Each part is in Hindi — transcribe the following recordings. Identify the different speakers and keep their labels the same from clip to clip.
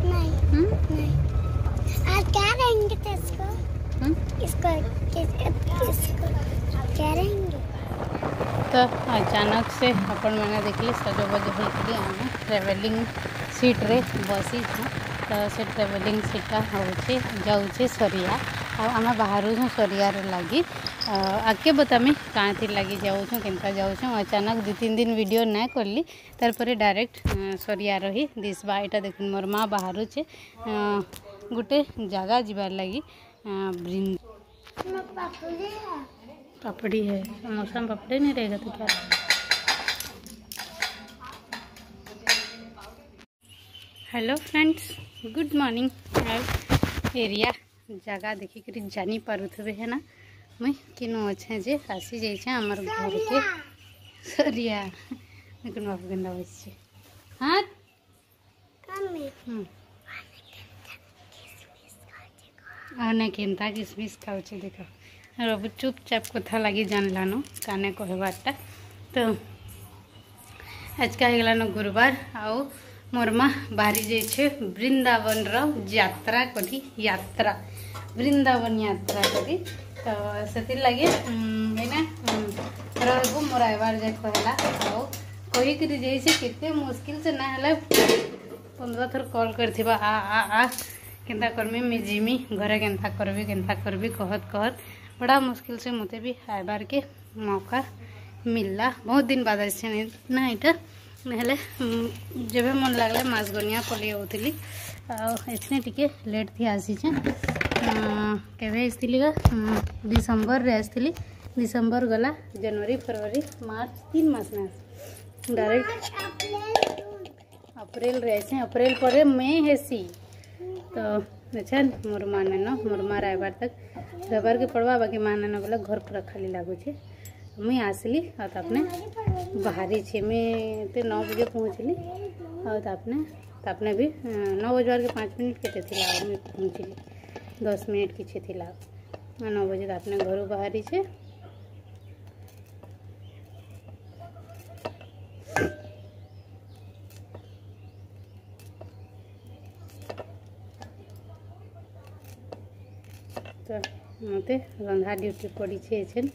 Speaker 1: नहीं। आज क्या रहेंगे तो इसको क्या रहेंगे।
Speaker 2: तो अचानक से आपण मैंने देखली सजबज होकर आम ट्रेवलिंग सीट रे बसी छूँ। तो से ट्रेवलिंग सीटा होचे जाऊे सरिया आम बाहर सरिया लगी आगे बतामी कहाँ थी लगी जाऊँ केनता जाऊँ। अचानक 2-3 दिन वीडियो ना करली तार पर डायरेक्ट सरिया रही दिसबा। यहाँ देख मोर माँ बाहर गोटे जगह जीवार लगी पापड़ी है समोसा में पापड़ी नहीं रहेगा तो क्या। Hello friends good morning. Area जगह देखिक जानी पारुथे है ना मुई किनु अच्छे जे आसी जाइए आमर घर के सरिया देखो बापू केन्दा बस हाँ आने केन्ता किसमिस खाऊे देख रबू चुपचाप कथा लगी जानलानो काने कहबारटा। तो आज का होगलानो गुरुवार आओ मोर माँ बाहरी जाइए वृंदावन यात्रा करी यात्रा वृंदावन यात्रा करी। तो से लगे रहबू मोर आबार जाए कहला आओ कहीक जाइए मुश्किल से ना 15 थर कॉल कर आ केन्ता करमी मैं जिमी घरे केन्ता करबी कहत बड़ा मुश्किल से मते भी आबार के मौका मिलला। बहुत दिन बाद आसे ना यहाँ नहले जब मन लगला मासगनिया पलि आउली एथने टिके लेट थी आसी केवे आसतीगा डिसेम्बर रे आसती डिसेम्बर गला जनवरी फरवरी मार्च 3 मास ना डायरेक्ट अप्रैल रे आसे अप्रैल पर मई हेसी। तो अच्छा मोर माँ मोर माँ आबार तक रबार के पड़वा बाकी माँ बोला घर पूरा खाली लगुचे मुई आसली आपने बाहरी छे मैं तो 9 बजे पहुँचली आपने भी 9 बजवार के 5 मिनट के थी मैं पहुँचली 10 मिनट किछे थी 9 बजे आपने घर बाहरी छे। तो मत रंधा ड्यूटी पड़ी छे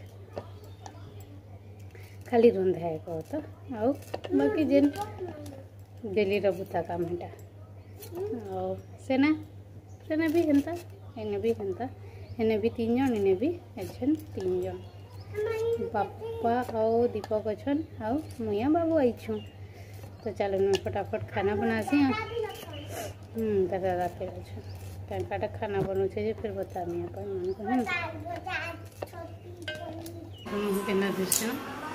Speaker 2: खाली रंधा है कह तो आओ बाकी जेन डेली रबूता काम हेटा सेना भी हेन्ता एने भी हेन्ता एने भी 3 जन एने भी एछन 3 जन बापा आओ दीपक अच्छन आओ मुया बाबू आईछू। तो चलो मैं फटाफट खाना बनासी दादा फिर अच्छा टाटा खाना बनू छे फिर बतानी अपन मन को केना दृश्य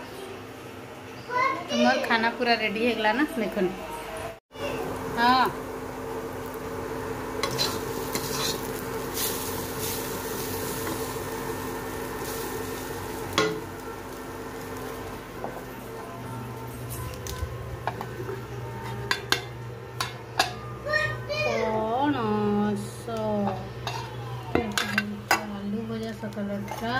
Speaker 2: तुम्हार खाना पूरा रेडी है गला ना देखो हाँ आलू भजा सकल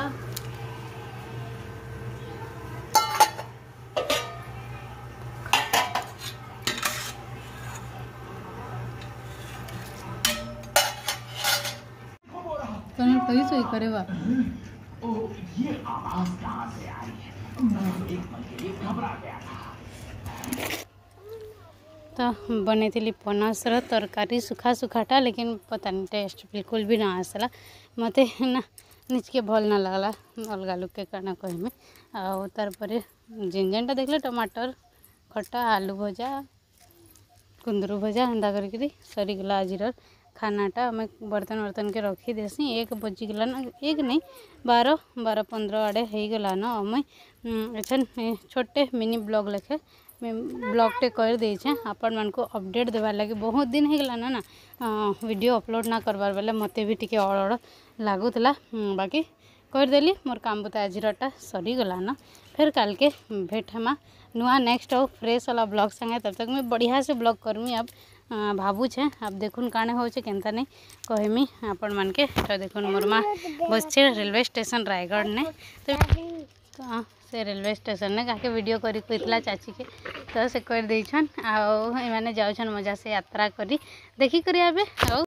Speaker 2: कहीं सोई करे बा ये आवाज कहां से आई है एक पल के लिए घबरा गया था। तो बने थी पनस तरकारी सुखा सुखाटा लेकिन पता नहीं टेस्ट बिल्कुल भी ना आसला मते ना निचके भल ना लगला अलगा लोग के कहना कह में आउ तार पर जेन जेनटा देखले टमाटर खट्टा आलू भजा कुंदरू भजा एंता करके सरीगला आज खानाटा मैं बर्तन के रखी देसी 1 बजीगला ना 1 नहीं 12-15 आड़े हो गला न मैं अच्छा छोटे मिनी ब्लॉग लेखे मैं ब्लॉगटे कर दे आपण मान को अपडेट देवार लगे बहुत दिन हो गला ना वीडियो अपलोड ना करवार बेले मते भी टिके अड़ लगुला बाकी करदेली मोर काम बुता आजटा सरीगला न फिर काल के भेट हेमा नुआ नेक्स्ट और फ्रेश वाला ब्लॉग संगे तब तक मैं बढ़िया से ब्लॉग करमी अब भावुचे अब देखुन काने हो केन्ता नहीं कहमी आपण मान के। तो देखुन मोर माँ बस रेलवे स्टेशन रायगढ़ ने तो से रेलवे स्टेशन ने काके वीडियो करी कहला चाची के तो से कर देछन आउ एमाने जाउछन मजा से यात्रा करी देखी करी आबे आउ